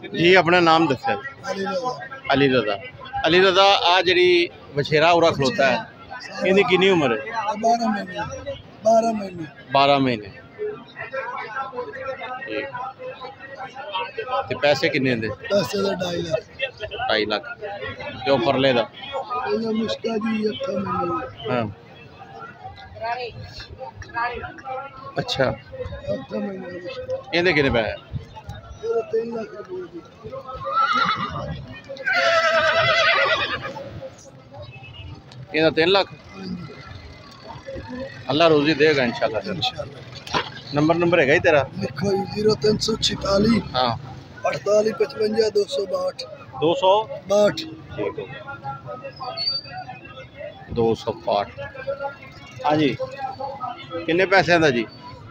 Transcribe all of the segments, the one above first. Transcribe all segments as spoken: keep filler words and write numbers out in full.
जी अपना नाम दस अली रजा। अली रजा आ जी वछेरा उरा खलोता है, इनकी कितनी उम्र है? बारह महीने बारह महीने बारह महीने ते पैसे किन्ने दे? पैसे का ढाई लाख ढाई लाख ते परले दा मुश्का जी अठा महीने हाँ अच्छा अठा महीने इहदे किन्ने पैसे? तीन लाख रुपये इहदा तीन लाख। अल्लाह रोजी देगा इंशाल्लाह। नंबर नंबर है तेरा? लिखो जीरो तीन सौ छिताली हाँ अड़तालीस पचवंजा दो सौ बाठ दो सौ बाठ ठीक हो दो सौ बाठ। हाँ जी किन्ने पैसे का जी?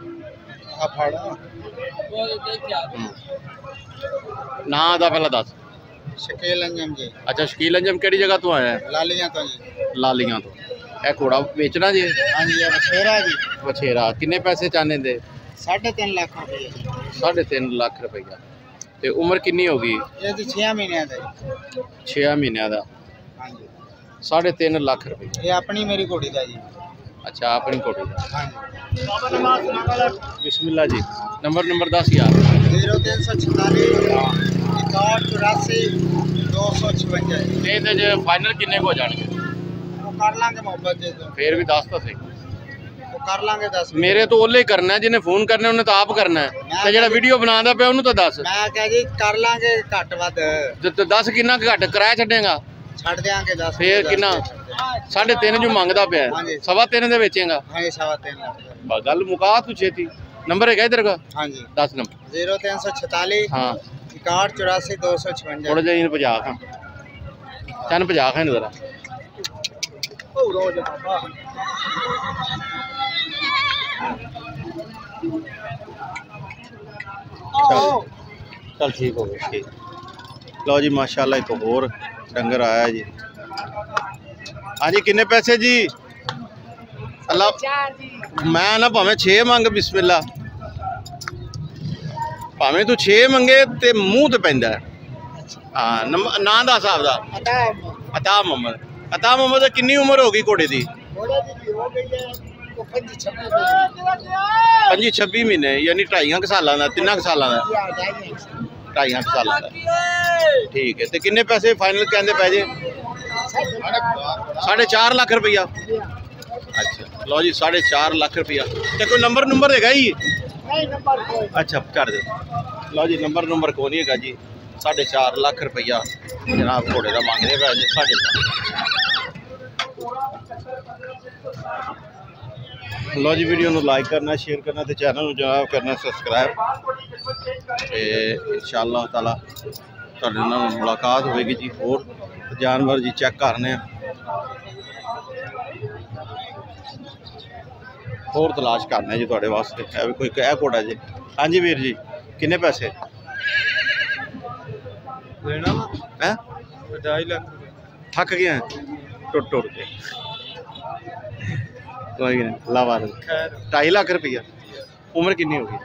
ना दा पहला दस। शकील अंजम जी। अच्छा शकील अंजम केड़ी जगह तो आया है? लालियां तो जी। लालियां तो। ए घोड़ा बेचना जी? हाँ जी वछेरा जी। वछेरा किन्ने पैसे चाहने दे? साढ़े तीन लाख रुपये। साढ़े तीन लाख रुपया। ते उम्र कितनी होगी? ये जी छह महीने का। छह महीने का। हाँ जी साढ़े तीन लाख रुपये। ये अपनी मेरी घोड़ी का जी। अच्छा अपनी घोड़ी का। हाँ जी बिस्मिल्लाह जी। नंबर नंबर दस यार। जीरो तीन सौ छतालीस इकहठ चौरासी दो सौ छवंजा। ये फाइनल किन्ने को हो जाएंगे? वो कर लांगे मोहब्बत जी तो। फिर भी दस तो सही। वो कर लांगे दस। मेरे तो ओले करना है जिन्हें फोन करना उन्हें तो आप करना है ते जेड़ा वीडियो बनांदा पे उन्हें तो दस। मैं कह जी कर लांगे घट वध। तो दस किन्ना घट किराया छड़ेगा? छड़ देंगे दस। फिर किन्ना? साढ़े तीन जो मंगदा पे हाँ जी। सवा तीन दे बेचेगा? हाँ जी सवा तीन लाख। बस गल मुका तू छेती। नंबर है इधर का? हाँ जी दस नंबर। जीरो तीन सौ छतालीस हाँ इकहठ चौरासी दो सौ छवंजा। थोड़ा जिहा पजा खां चन पजा खां जरा। चल चल ठीक हो गया ठीक। लो जी माशाल्लाह एक होर डंगर आया जी। हाँ जी किन्ने पैसे जी? अल्लाह मैं ना भावें छे मंग बिस्मिल्ला भावें तू छे मंगे ते मूँह ते पैंदा है। हाँ नां दा हिसाब दा? अता मोहम्मद। अता मोहम्मद किन्नी उम्र होगी घोड़े की? पंजी छब्बी महीने यानी ढाइया साल का तिना साल का ढाइया साल का ठीक है। तो किन्ने पैसे फाइनल कहते पै जे? साढ़े चार लाख रुपया। अच्छा लो जी साढ़े चार लाख रुपया। तो कोई नंबर नंबर है ही? अच्छा कर दो। लो जी नंबर नंबर को नहीं है जी। साढ़े चार लाख रुपया जनाब घोड़े का मांगने पै जे साढ़े चार। लो जी वीडियो को लाइक करना शेयर करना तो चैनल जनाब करना सबसक्राइब। इंशाअल्लाह ताला तुहाडे नाल मुलाकात होगी जी। होर जानवर जी चेक करने होर तलाश करने जी तुहाडे वास्ते है भी कोई कह घोड़ा जी। हाँ जी वीर जी किन्ने पैसे लेना है? ढाई लाख थक गए हैं टुट टुट के। कोई नहीं अल्लाह वाले। ढाई लाख रुपया। उम्र कितनी होगी?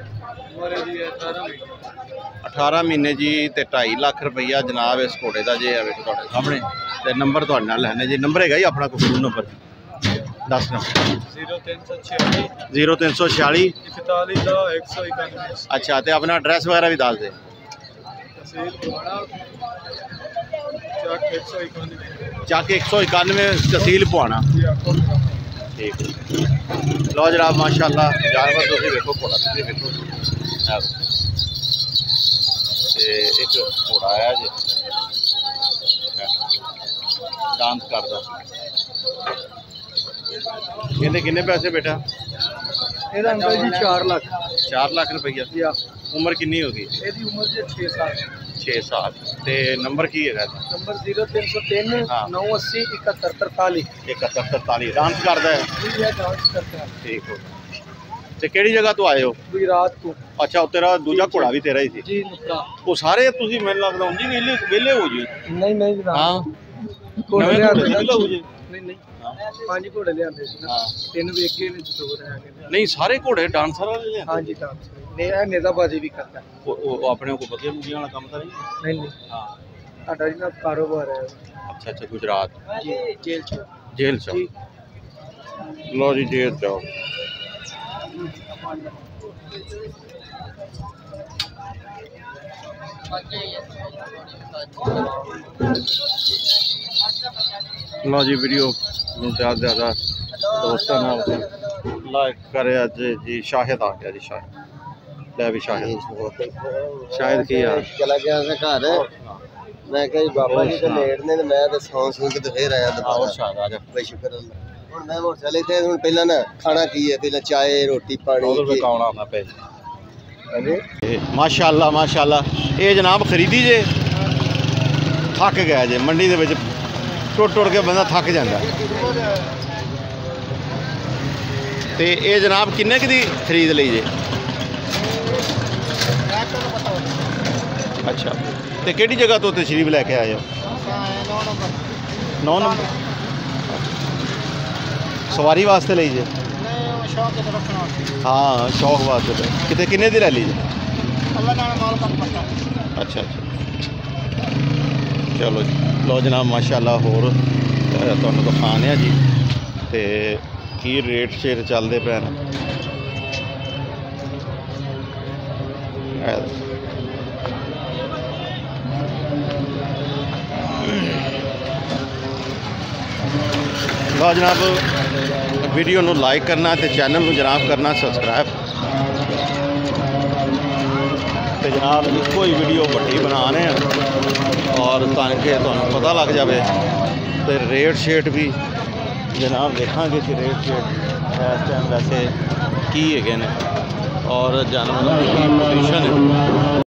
अठारह महीने जी। तो ढाई लाख रुपया जनाब इस घोड़े का जे तुहाडे सामने। तो नंबर तुहाडे नाल लैने जी। नंबर है अपना कोई फोन नंबर दस नंबर? जीरो तीन सौ छियाली जीरो तीन सौ छियाली इकतालीस एक सौ इक्यानवे। अच्छा तो अपना एड्रैस वगैरह भी दस दे। चक एक सौ इक्यानवे तहसील पुआना ठीक। लो जनाब माशाल्लाह जानवर तुम देखो घोड़ा तुम देखो एक घोड़ा आया जी डांस करता। कहते किन्ने पैसे बेटा? अंकल जी चार लाख। चार लाख रुपया। उम्र कितनी होगी? उम्र जी छे साल। छे साल। ते नंबर की है? नंबर जीरो तीन सौ तीन नौ अस्सी इकहत्तर तरतालीस इकहत्तर तरतालीस। डांस करता है? डांस करता है। ठीक हो। ते केड़ी जगह तो आए हो? गुजरात को। अच्छा तेरा दूजा घोड़ा भी तेरा ही सी? जी वो सारे तुसी मैनूं लगदा उंज ही वेले वेले हो जी? नहीं नहीं हाँ घोड़े लिआंदे नहीं नहीं पांच घोड़े लिआंदे सी ना। तीन वेख गए ने दो रह गए। नहीं सारे घोड़े डांसर वाले? हाँ जी डांसर। नेजाबाजी भी करता है। ਉਹ ਉਹ ਆਪਣੇ ਕੋ ਵਧੀਆ ਮੁੰਡੀਆਂ ਵਾਲਾ ਕੰਮ ਤਾਂ ਨਹੀਂ? नहीं नहीं ਹਾਂ साडा जी ना कारोबार है ਅੱਛਾ ਅੱਛਾ ਗੁਜਰਾਤ जी जेल च ਜੇਲ੍ਹ ਚ जी ਲਓ ਜੀ ਜੇਲ੍ਹ ਚ ਆਓ। ਲਓ ਜੀ ਵੀਡੀਓ ਨੂੰ ਜ਼ਿਆਦਾ ਜ਼ਿਆਦਾ ਦੋਸਤਾਂ ਨਾਲ ਲਾਈਕ ਕਰਿਆ ਜੀ ਜੀ ਸ਼ਾਹਿਦ ਆ ਗਿਆ ਜੀ ਸ਼ਾਹਿਦ ਲੈ ਵੀ ਸ਼ਾਹਿਦ ਸ਼ਾਹਿਦ ਕੀ ਆ चला गया से घर मैं कहा जी बाबा जी तो लेट ने ते मैं तो सौ सौ के तो फिर आया ਆਓ दोबारा ਸ਼ਾਹਿਦ ਆ ਜਾ बड़ी शुक्र अल्लाह हुन मैं होटल इत्थे हुन पहला ना खाना की है पहला चाय रोटी पानी ਉਧਰ की ਕਾਉਣਾ ਆਉਂਦਾ ਪੈ अरे ਮਾਸ਼ਾਅੱਲਾ ਮਾਸ਼ਾਅੱਲਾ ਇਹ ਜਨਾਬ ਖਰੀਦੀ ਜੇ ਥੱਕ ਗਿਆ ਜੇ ਮੰਡੀ ਦੇ ਵਿੱਚ ਟੁੱਟ ਟੁੱਟ ਕੇ ਬੰਦਾ ਥੱਕ ਜਾਂਦਾ ਤੇ ਇਹ ਜਨਾਬ ਕਿੰਨੇ ਕੁ ਦੀ ਖਰੀਦ ਲਈ ਜੇ ਅੱਛਾ ਤੇ ਕਿਹੜੀ ਜਗ੍ਹਾ ਤੋਂ ਤਸ਼ਰੀਫ ਲੈ ਕੇ ਆਏ ਹੋ ਨੌ ਨੰਬਰ ਸਵਾਰੀ ਵਾਸਤੇ ਲਈ ਜੇ ਹਾਂ ਸ਼ੌਕ ਵਾਸਤੇ ਲਈ। ਕਿਤੇ ਕਿੰਨੇ ਦੀ ਲੈ ਲਈ ਜੇ ਅੱਛਾ ਅੱਛਾ ਚਲੋ ਜੀ ਲਓ ਜਨਾਬ ਮਾਸ਼ਾਅੱਲਾ ਹੋਰ ਅ, ਤੁਹਾਨੂੰ ਦਿਖਾਉਂਦੇ ਆ ਜੀ ਤੇ ਕੀ ਰੇਟ ਸ਼ੇਰ ਚੱਲਦੇ ਪਏ ਨੇ ਇਹ ਲਓ ਜਨਾਬ ਵੀਡੀਓ ਨੂੰ ਲਾਈਕ ਕਰਨਾ ਤੇ ਚੈਨਲ ਨੂੰ ਜਨਾਬ ਕਰਨਾ ਸਬਸਕ੍ਰਾਈਬ ਤੇ ਜਨਾਬ ਇੱਕੋ ਹੀ ਵੀਡੀਓ ਵੱਡੀ ਬਣਾ ਰਹੇ ਆ ਔਰ ਤਾਂ ਕਿ ਤੁਹਾਨੂੰ ਪਤਾ ਲੱਗ ਜਾਵੇ ਤੇ ਰੇਟ ਸ਼ੇਟ ਵੀ ਜਨਾਬ ਦੇਖਾਂਗੇ ਕਿ ਰੇਟ ਸ਼ੇਟ ਇਸ ਟਾਈਮ ਵੈਸੇ ਕੀ ਹੈਗੇ ਨੇ ਔਰ ਜਾਨਵਰਾਂ ਦੀ ਕੀ ਪੋਜੀਸ਼ਨ ਹੈ।